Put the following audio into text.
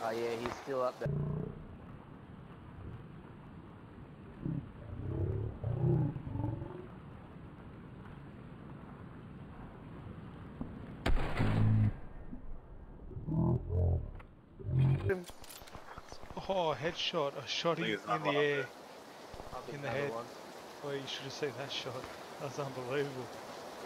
Oh yeah, he's still up there. Oh, headshot. I shot him in the air. In the head. One. Well, you should have seen that shot. That was unbelievable.